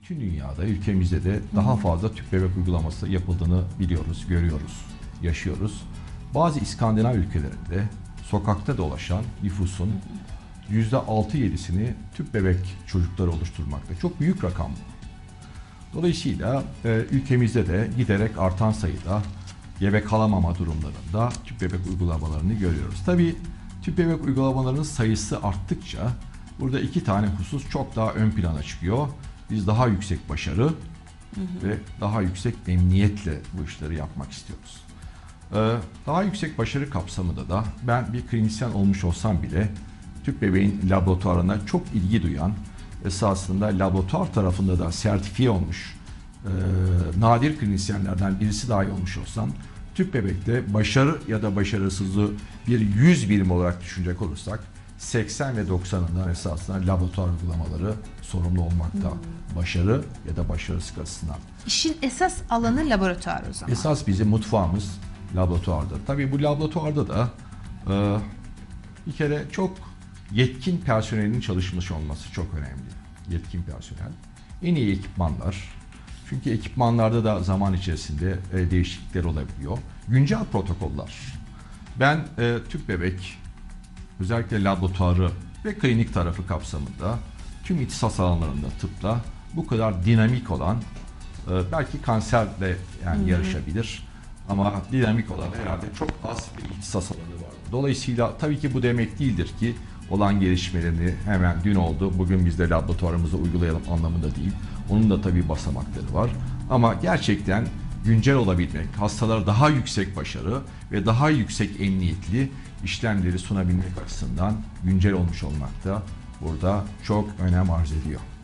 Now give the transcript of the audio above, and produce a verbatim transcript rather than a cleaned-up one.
bütün dünyada, ülkemizde de daha fazla tüp bebek uygulaması yapıldığını biliyoruz, görüyoruz, yaşıyoruz. Bazı İskandinav ülkelerinde sokakta dolaşan nüfusun yüzde altı yedisini tüp bebek çocukları oluşturmakta. Çok büyük rakam bu. Dolayısıyla e, ülkemizde de giderek artan sayıda gebe kalamama durumlarında tüp bebek uygulamalarını görüyoruz. Tabii tüp bebek uygulamalarının sayısı arttıkça burada iki tane husus çok daha ön plana çıkıyor. Biz daha yüksek başarı hı hı. ve daha yüksek memnuniyetle bu işleri yapmak istiyoruz. Ee, daha yüksek başarı kapsamında da ben bir klinisyen olmuş olsam bile tüp bebeğin laboratuvarına çok ilgi duyan, esasında laboratuvar tarafında da sertifiye olmuş e, nadir klinisyenlerden birisi dahi olmuş olsam, tüp bebekte başarı ya da başarısızlığı bir yüz birim olarak düşünecek olursak seksen ve doksanından esasında laboratuvar uygulamaları sorumlu olmakta. Hmm. Başarı ya da başarısızlık açısından. İşin esas alanı laboratuvar o zaman. Esas bizim mutfağımız laboratuvarda. Tabii bu laboratuvarda da e, bir kere çok yetkin personelin çalışmış olması çok önemli. Yetkin personel. En iyi ekipmanlar. Çünkü ekipmanlarda da zaman içerisinde e, değişiklikler olabiliyor. Güncel protokoller. Ben e, tüp bebek, özellikle laboratuvarı ve klinik tarafı kapsamında tüm ihtisas alanlarında tıpta bu kadar dinamik olan, e, belki kanserle yani hmm. yarışabilir ama dinamik olan herhalde çok az bir ihtisas alanı var. Dolayısıyla tabii ki bu demek değildir ki olan gelişmelerini hemen dün oldu, bugün biz de laboratuvarımıza uygulayalım anlamında değil. Onun da tabii basamakları var. Ama gerçekten güncel olabilmek, hastalara daha yüksek başarı ve daha yüksek emniyetli işlemleri sunabilmek açısından güncel olmuş olmak da burada çok önem arz ediyor.